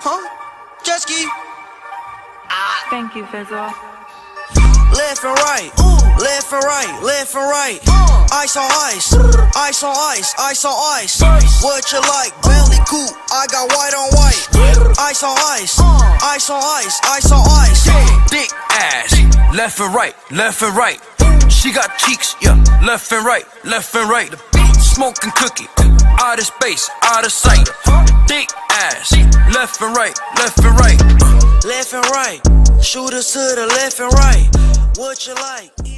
Huh? Jet ski. Thank you, Fizzle. Left and right, left and right, left and right. Ice on ice, ice on ice, ice on ice. What you like? Belly coupe, I got white on white. Ice on ice, ice on ice, ice on ice. Thick ass, left and right, left and right. She got cheeks, yeah, left and right, left and right. Smoking cookie, out of space, out of sight. Thick ass, left and right, left and right. Left and right, shooters to the left and right. What you like?